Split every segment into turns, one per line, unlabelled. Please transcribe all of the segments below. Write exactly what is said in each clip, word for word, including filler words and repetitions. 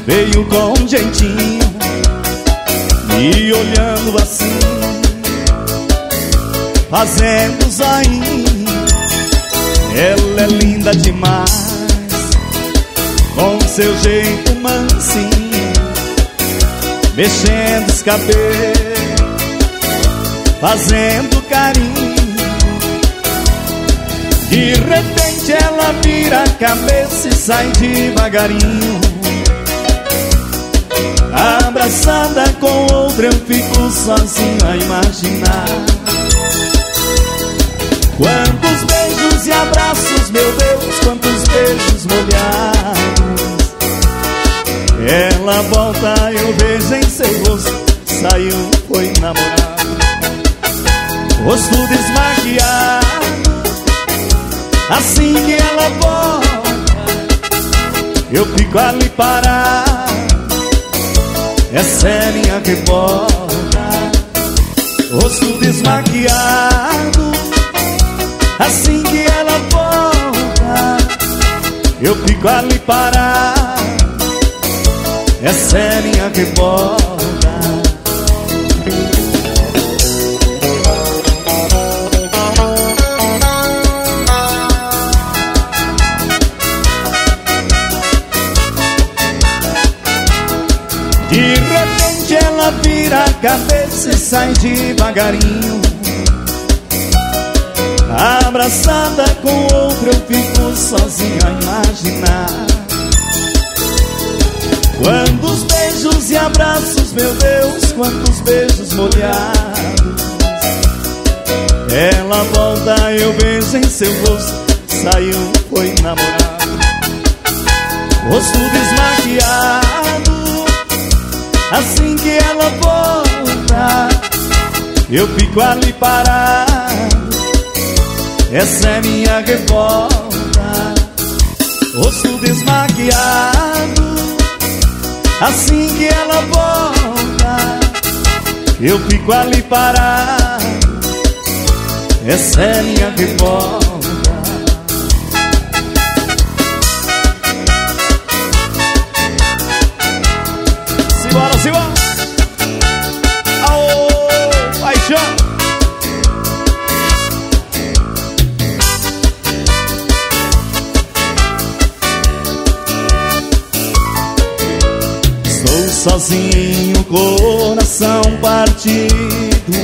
veio com um jeitinho, me olhando assim, fazendo zoinho. Ela é linda demais, com seu jeito mansinho, mexendo os cabelos, fazendo carinho. De repente ela vira a cabeça e sai devagarinho, abraçada com outra eu fico sozinho a imaginar. Quantos beijos e abraços, meu Deus, quantos beijos molhados. Ela volta, eu vejo em seu rosto, saiu, foi namorar. Rosto desmaquiado, assim que ela volta, eu fico ali parado. Essa é minha revolta. Rosto desmaquiado, assim que ela volta, eu fico ali parado. Essa é minha revolta. De repente ela vira a cabeça e sai devagarinho, abraçada com outro eu fico sozinho a imaginar. Quantos beijos e abraços, meu Deus, quantos beijos molhados. Ela volta, eu vejo em seu rosto, saiu, foi namorar. Rosto desmaquiado, assim que ela volta, eu fico ali parado. Essa é minha revolta. Rosto desmaquiado, assim que ela volta, eu fico ali parado. Essa é minha revolta. Simbora, simbora. Aô, paixão. Sozinho, coração partido,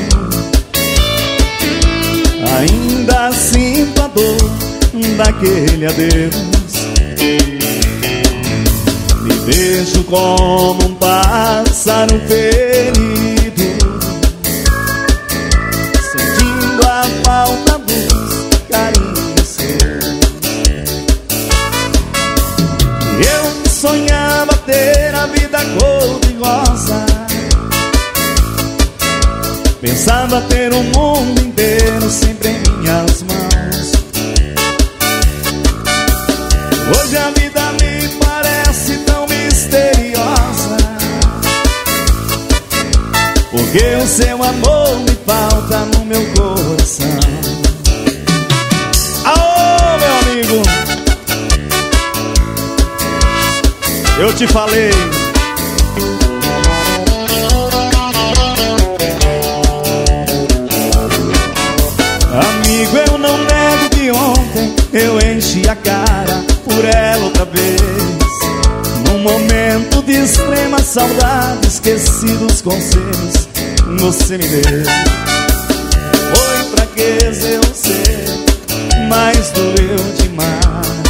ainda sinto a dor daquele adeus. Me vejo como um pássaro ferido, sentindo a falta dos carinhos seus. Eu sonhava ter a vida cor-de-rosa, pensava ter o mundo inteiro sempre em minhas mãos. Hoje a vida me parece tão misteriosa, porque o seu amor me falta no meu coração. Aô, meu amigo, eu te falei. Amigo, eu não nego que ontem eu enchi a cara por ela outra vez. Num momento de extrema saudade, esqueci dos conselhos que você me deu. Foi fraqueza, eu sei, mas doeu demais.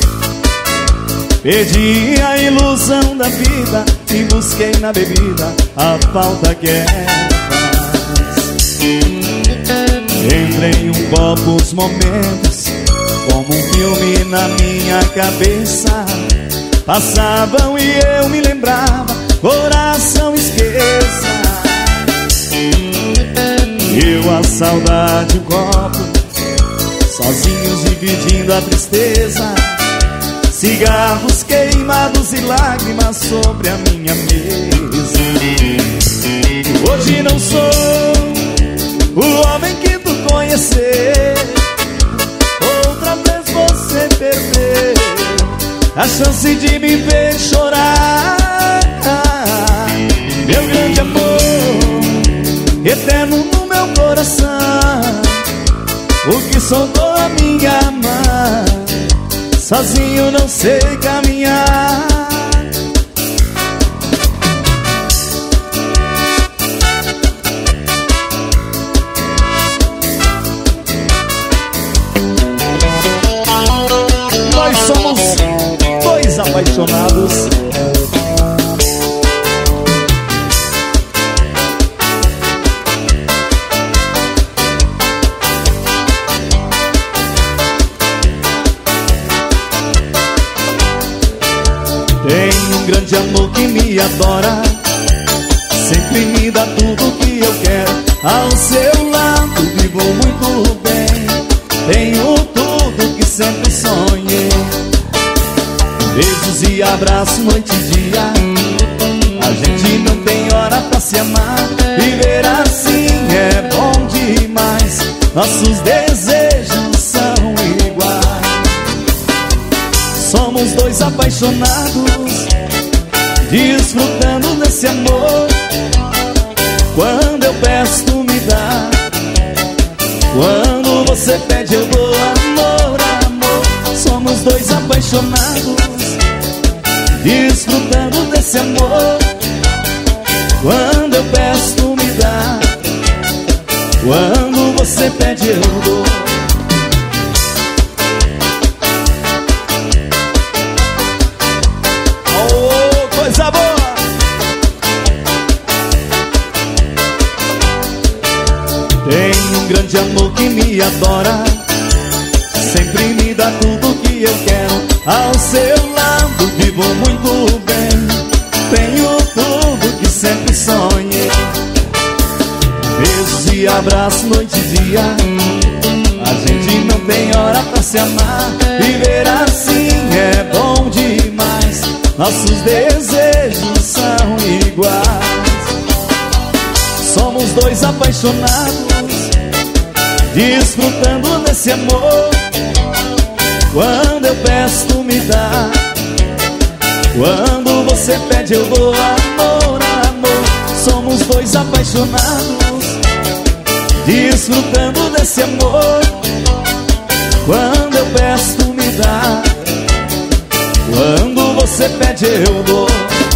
Perdi a ilusão da vida e busquei na bebida a falta que ela faz. Entrei um copo os momentos, como um filme na minha cabeça. Passavam e eu me lembrava, coração esqueça. Eu, a saudade, o copo, sozinhos dividindo a tristeza. Cigarros queimados e lágrimas sobre a minha mesa. Hoje não sou o homem que tu conhecer. Outra vez você perdeu a chance de me ver chorar. o que soltou a minha mão. Sozinho não sei caminhar. Nós somos dois apaixonados. Tenho um grande amor que me adora, sempre me dá tudo que eu quero. Ao seu lado vivo muito bem, tenho tudo que sempre sonhei. Beijos e abraços noite e dia, a gente não tem hora pra se amar. Viver assim é bom demais, nossos desejos são iguais. Somos dois apaixonados, desfrutando desse amor. Quando eu peço, tu me dá. Quando você pede, eu dou. Amor, amor. Somos dois apaixonados, desfrutando desse amor. Quando eu peço, tu me dá. Quando você pede, eu dou. Oh, coisa boa! Tenho um grande amor que me adora, sempre me dá tudo que eu quero. Ao seu lado vivo muito bem, tenho tudo que sempre sonhei. Beijos e abraços noite e dia, a gente não tem hora pra se amar. Viver assim é bom demais, nossos desejos são iguais. Somos dois apaixonados, desfrutando desse amor. Quando eu peço, tu me dá. Quando você pede, eu dou. Amor, amor. Somos dois apaixonados, desfrutando desse amor. Quando eu peço, tu me dá. Quando você pede, eu dou.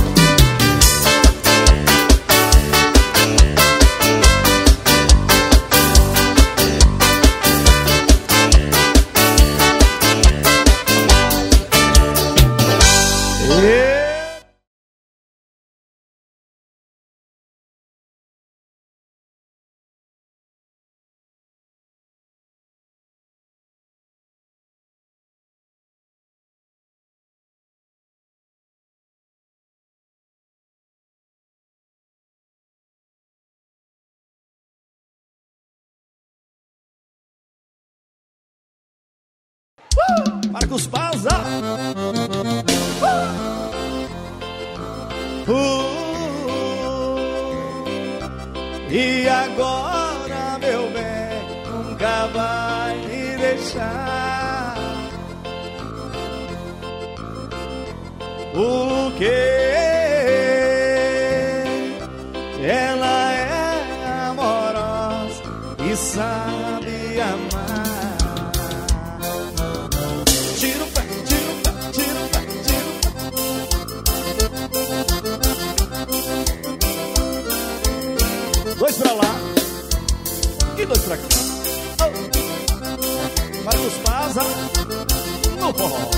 Marcos Pausa. uh, uh, E agora, meu bem, nunca vai me deixar. Porque ela é amorosa e sabe amar. Dois pra lá e dois pra cá. Oh. Marcos Pausa no forró.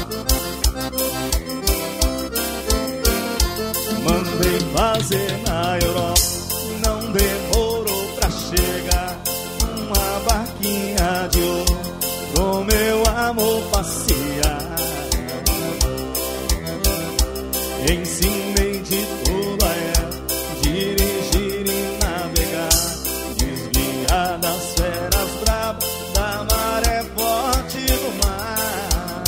Mandei fazer na Europa, não demorou pra chegar. Uma barquinha de ouro pro meu amor passear. Ensinei de tudo a ela, dirigir e navegar, desviar das feras bravas, da maré forte do mar.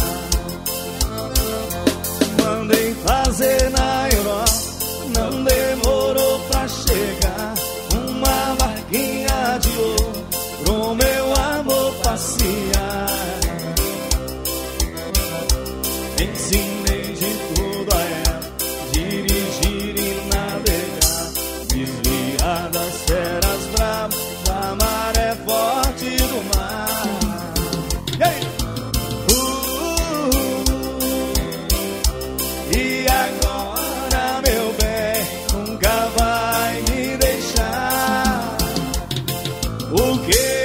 Mandei fazer na Europa, não demorou pra chegar. Uma barquinha de ouro pro meu amor passear. Ensinei de tudo a ela, dirigir e navegar, desviar das feras bravas, da maré forte do mar. E agora, meu bem, nunca vai me deixar. O quê?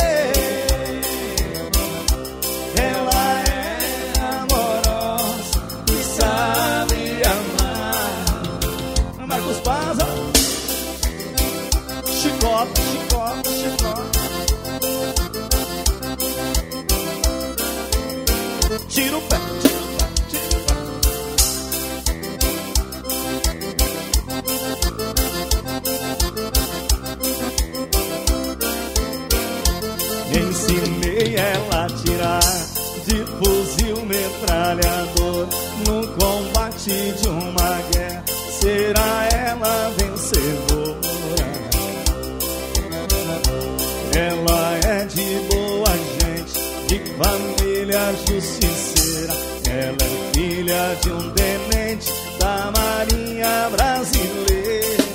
Ela é amorosa e sabe amar. Marcos Paza. Chicota, chicota, chicota. Tira o pé, tira o pé, tira o pé. Ensinei ela a tirar de fuzil metralhador no combate de uma guerra. Será ela vencedora? Ela é de boa gente, de família justiceira. Ela é filha de um tenente da Marinha Brasileira.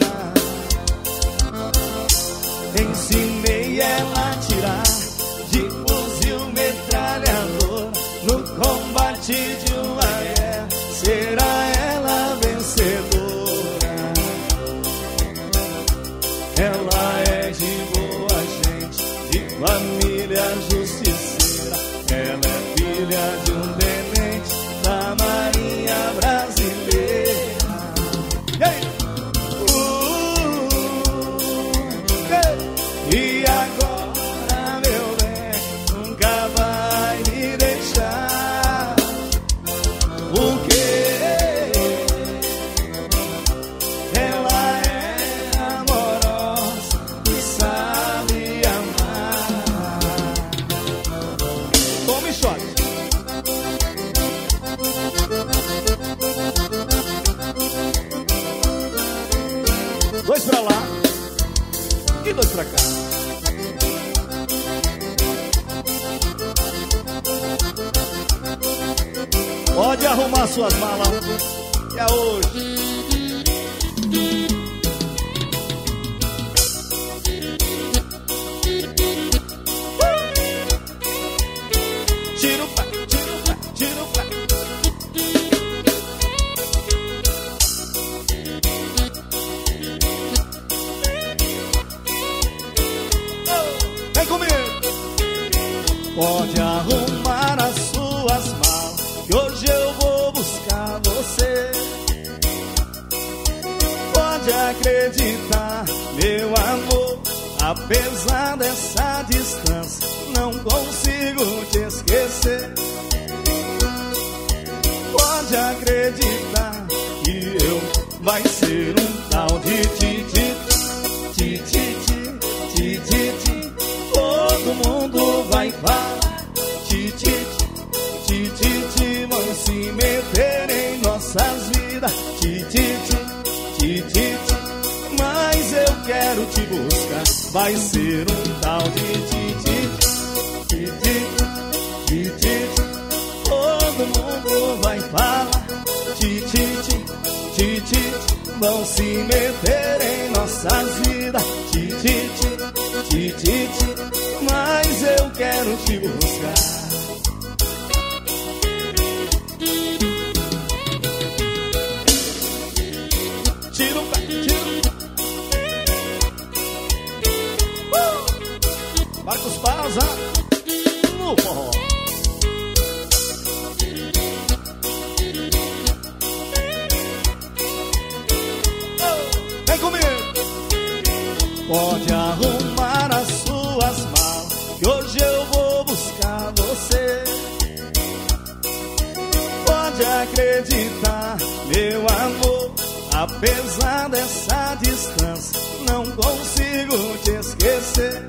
Ensinei ela a tirar de fuzil metralhador no combate de uma guerra. Será ela vencedora? Ela é de boa gente, de família justiceira. Ela é filha de um tenente da Marinha Brasileira. Hey! Uh, hey! E agora, meu bem, nunca vai me deixar. O quê? Ela é amorosa e sabe amar. Tome shot. Dois pra lá e dois pra cá. Pode arrumar suas malas, que é hoje. Tira o pé, tira o pé, tira o pé. Oh, vem comigo. Pode arrumar as suas malas, que hoje eu vou buscar você. Pode acreditar, meu amor, apesar dessa distância, não consigo te esquecer. Pode acreditar que eu vai ser um tal de Titi, Titi, Titi, Titi. Todo mundo vai falar Titi, Titi, Titi. Vão se meter em nossas vidas Titi, Titi, Titi. Mas eu quero te buscar, vai ser um tal de Titi, Titi, Titi. Todo mundo vai falar Titi, Titi, Titi. Vão se meter em nossas vidas Titi, Titi, Titi. Mas eu quero te buscar. Tira o pé, tira o pé. Uh! Marcos Paza no forró. Oh, vem comigo. Pode arrumar as suas malas, que hoje eu vou buscar você. Pode acreditar, meu amor, apesar dessa distância, não consigo te esquecer.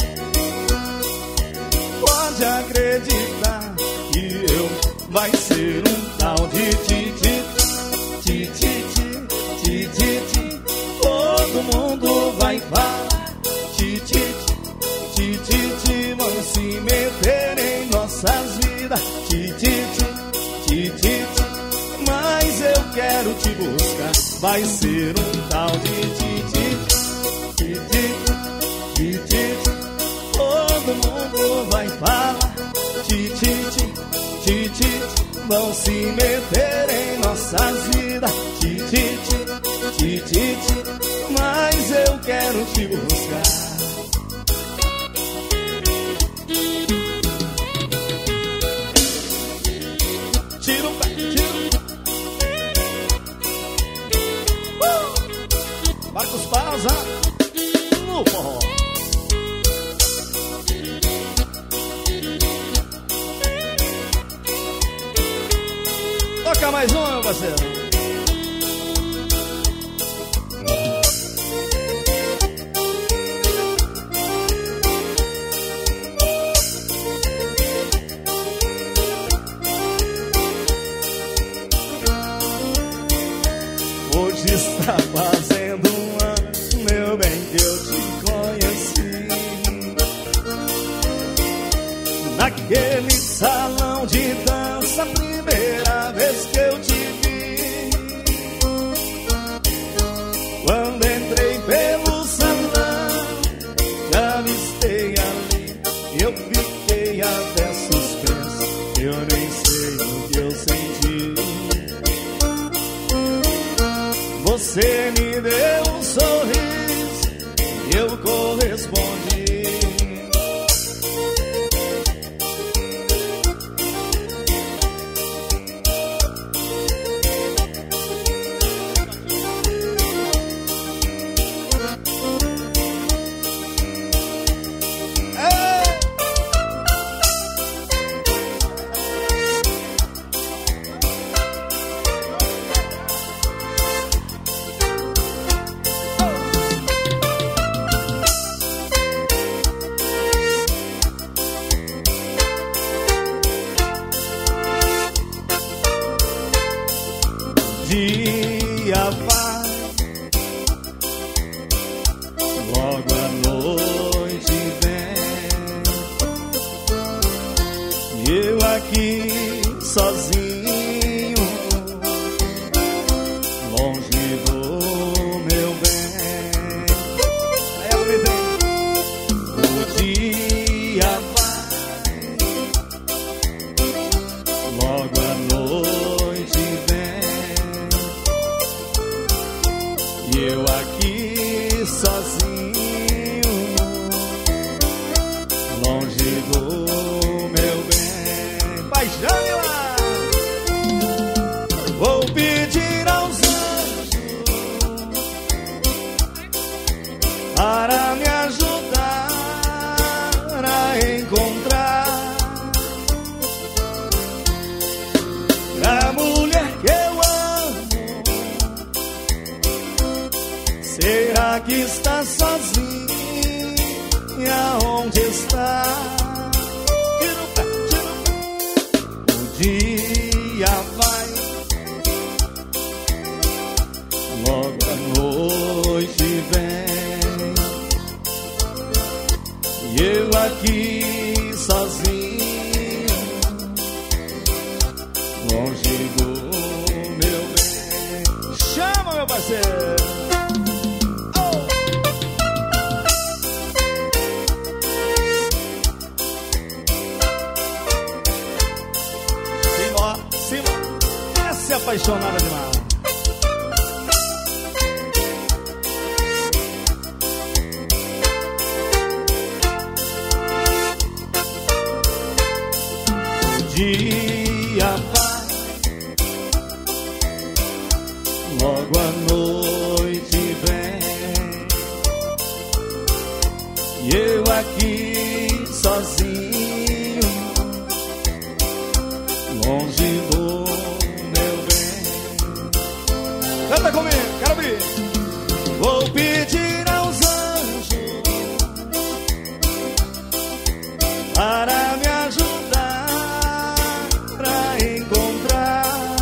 Pode acreditar que eu vai ser um tal de Titi, Titi, Titi, Titi. Todo mundo vai falar Titi, Titi, Titi. Vão se meter em nossas vidas Titi, Titi, Titi. Mas eu quero te buscar, vai ser um tal de Titi, Titi, Titi. Todo mundo vai falar Titi, Titi, Titi. vão se meter em nossas vidas. Ti, ti, ti, ti, ti, ti, mas eu quero te buscar. Tira o pé, tira. Uh! Marcos Pausa no forró. Toca mais um, meu parceiro. Hoje está fazendo um ano, meu bem, que eu te conheci. Naquele salão de dança, primeira vez que eu te vi. Quando entrei pelo salão, te avistei ali. Eu fiquei até suspenso, eu nem sei o que eu senti. Você me deu um sorriso e eu correspondi. Dia vai, logo a noite vem, e eu aqui sozinho, longe do meu bem. Aí eu gritei. O dia vai, logo a noite vem, e eu aqui sozinho, longe do meu bem. Paixão, lá! Vou pedir aos anjos para me ajudar a encontrar a mulher que eu amo. Será que está sozinha? Onde está? Tira o pé, tira o pé. O dia vai, logo a noite vem, e eu aqui sozinho, longe do meu bem. Chama, meu parceiro. Apaixonada demais. O dia vai, logo a noite vem, e eu aqui sozinho, longe do. Canta comigo, quero ouvir. Vou pedir aos anjos para me ajudar a encontrar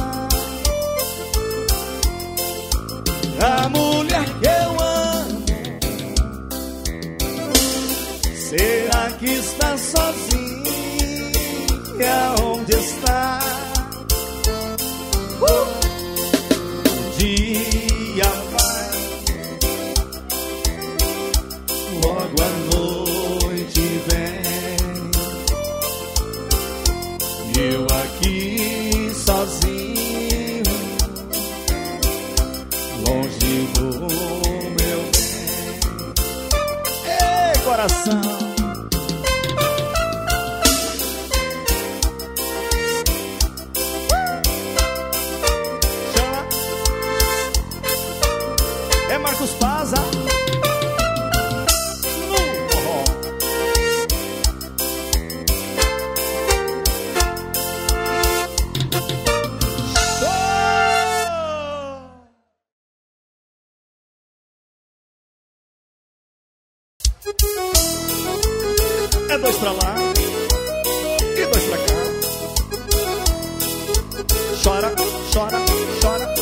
a mulher que eu amo. Será que está sozinha? Onde está? Uh! Dia vai, logo a noite vem, eu aqui longe do meu bem. Ei, coração! Chama. É Marcos Paza. É dois pra lá e dois pra cá. Chora, chora, chora.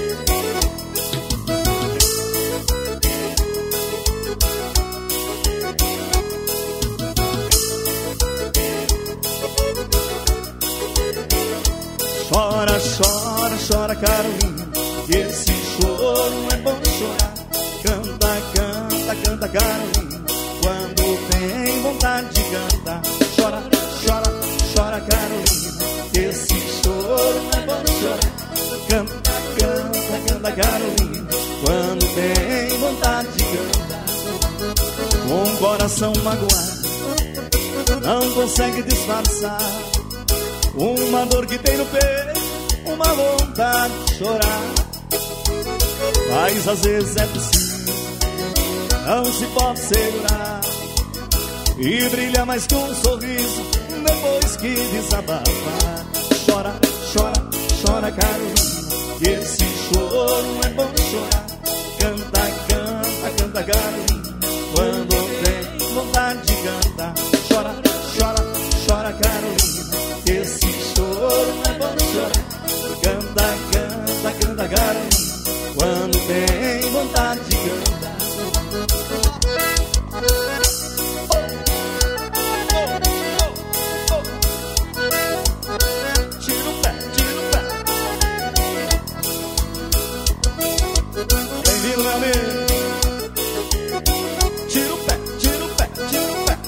Chora, chora, chora, Carolina, que esse choro é bom chorar. Canta, canta, canta, Carolina, quando tem vontade de cantar. Chora, chora, chora, Carolina, que esse choro é bom chorar. Canta, canta, canta, Carolina, quando tem vontade de cantar. Com o coração magoado, não consegue disfarçar uma dor que tem no peito, uma vontade de chorar. Mas às vezes é preciso, não se pode segurar, e brilha mais com um sorriso depois que desabafa. Chora, chora, chora, Carolina, que esse choro é bom chorar. Canta, canta, canta, Carolina, quando tem vontade de cantar. Chora, chora, chora, Carolina, que esse choro é bom chorar. Canta, canta, canta, Carolina, quando tem vontade de cantar. Tira o pé, tira o pé. Bem-vindo, meu amigo. Tira o pé, tira o pé, tira o pé.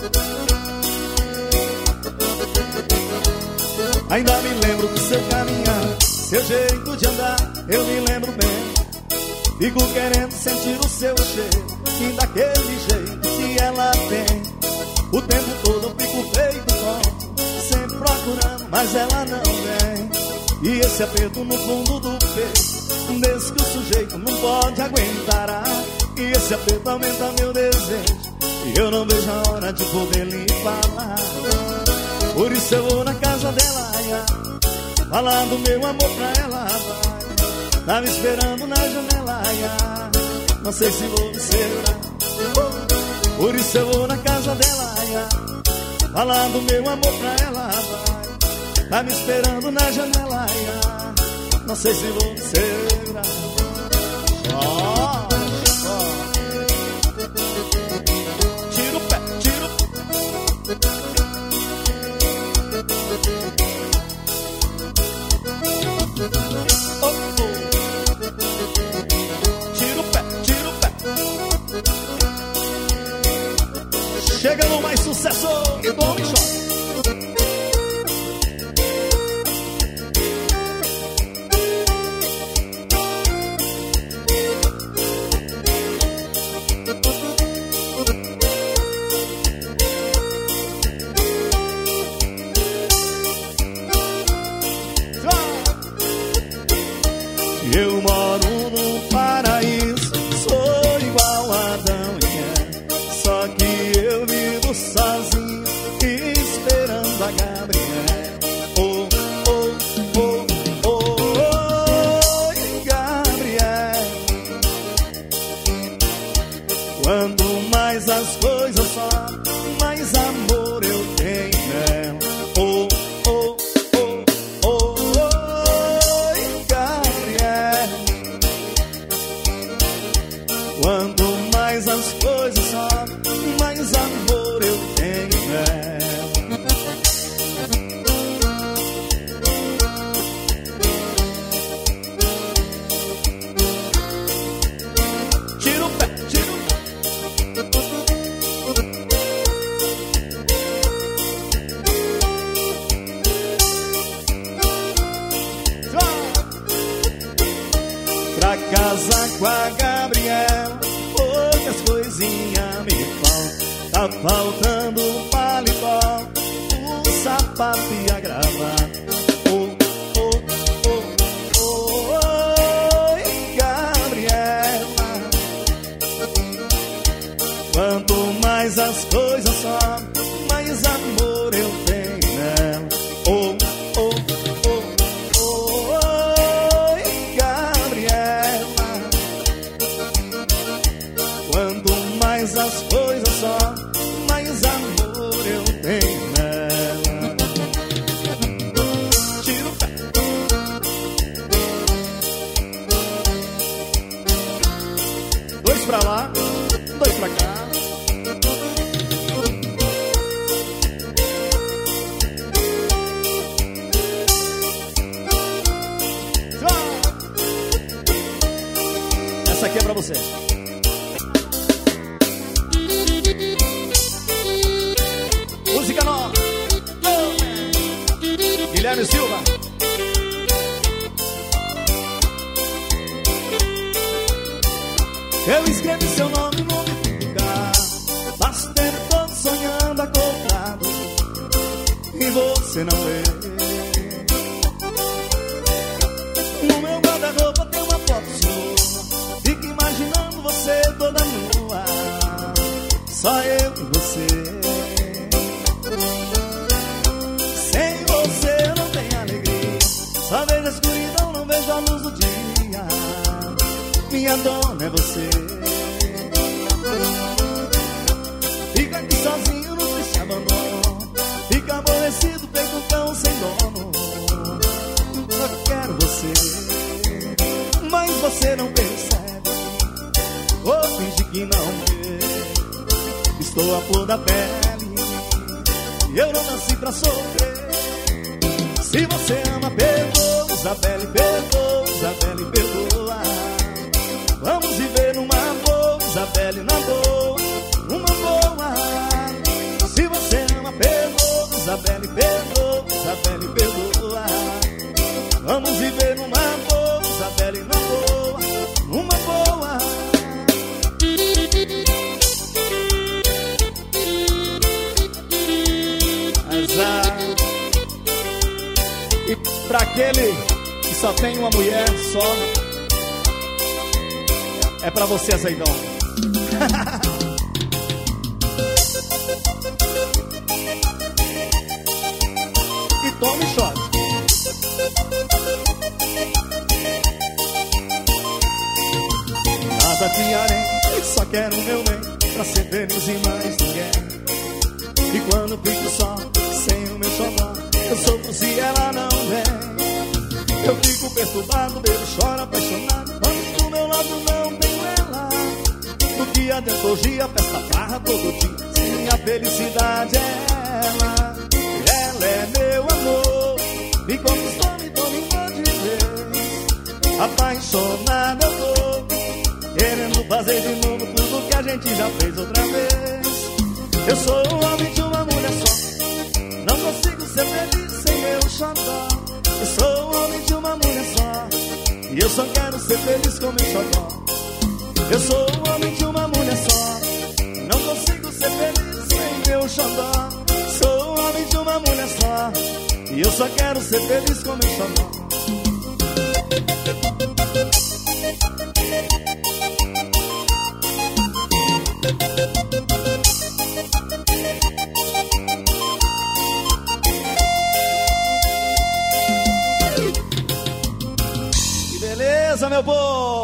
Ainda me lembro do seu caminhar, seu jeito de andar, eu me lembro bem. Fico querendo sentir o seu cheiro, e daquele jeito que ela tem. O tempo todo eu fico feito tonto, sempre procurando, mas ela não vem. E esse aperto no fundo do peito, desse que o sujeito não pode aguentar. Ah, e esse aperto aumenta meu desejo, e eu não vejo a hora de poder lhe falar. Por isso eu vou na casa dela, ia, falar do meu amor pra ela, vai. Tá me esperando na janela, ia, não sei se vou me segurar. Por isso eu vou na casa dela, ia, falar do meu amor pra ela, vai. Tá me esperando na janela, ia, não sei se vou me segurar. Chora, chora. Tira o pé, tira o pé. Oh, oh. Tira o pé, tira o pé. Chega no mais sucesso e do Homem Choque. Eu moro no paraíso, sou igual a Adão e Eva, só que eu vivo sozinho, esperando a Gabriela. Oh, oh, oh, oh, oh, Gabriela. Quanto mais as coisas sobem, mais amor eu tenho nela. Oh, oh, oh, oh, oh, Gabriela. Quanto mais as coisas sobem, mais amor eu tenho nela. Tira o pé, tira o pé. pra casar com a Gabriela. Poucas coisinhas me faltam. Tá faltando o paletó, o sapato e a gravata. Oh, oh, oh, oh, oi, Gabriela. Quanto mais as coisas sobem, mais amor eu tenho nela. Oh, oh, oh, oh, oi, Gabriela. Quanto mais as coisas sobem, mais amor eu tenho nela. Tira o pé. Dois pra lá, dois pra cá. Essa aqui é pra você. Música nova. Oh. Guilherme Silva. Eu escrevi seu nome no lugar. Faço tempo todo sonhando acordado e você não vê. No meu guarda-roupa tem uma foto sua. Fico imaginando você toda nua. Só eu e você. Sem você eu não tenho alegria. Só vejo a escuridão, não vejo a luz do dia. Minha dona é você. Fica aqui sozinho no triste abandono. Fica aborrecido, feito um cão sem dono. Eu quero você, mas você não percebe. Vou fingir que não vê. Estou à flor da pele e eu não nasci pra sofrer. Se você ama, perdoa, Isabelle, perdoa, Isabelle, perdoa. Vamos viver numa boa, Isabelle, na boa, numa boa. Se você ama, perdoa, Isabelle, perdoa, Isabelle, perdoa. Vamos viver numa boa, Isabelle, na boa, numa boa. Azar. E pra aquele que só tem uma mulher só, é pra você, azeitão. E tome shot. Nada te harei, só quero o meu bem, pra ser feliz e mais ninguém. E quando fico só, sem o meu xodó, eu sofro se ela não vem. Eu fico perturbado, bebo, choro, apaixonado. Quando do meu lado não tenho ela. Do dia dentro do dia, festa, farra todo dia. Minha felicidade é ela. Ela é meu amor. Me conquistou, me dominou de vez. Apaixonado eu tô, querendo fazer de novo tudo que a gente já fez outra vez. Eu sou o homem de uma mulher só. Não consigo ser feliz sem meu xodó. Eu sou o homem de uma mulher só. E eu só quero ser feliz com meu xodó. Eu sou o homem de uma mulher só. Não consigo ser feliz sem meu xodó. Sou o homem de uma mulher só. E eu só quero ser feliz com meu xodó. Que beleza, meu povo!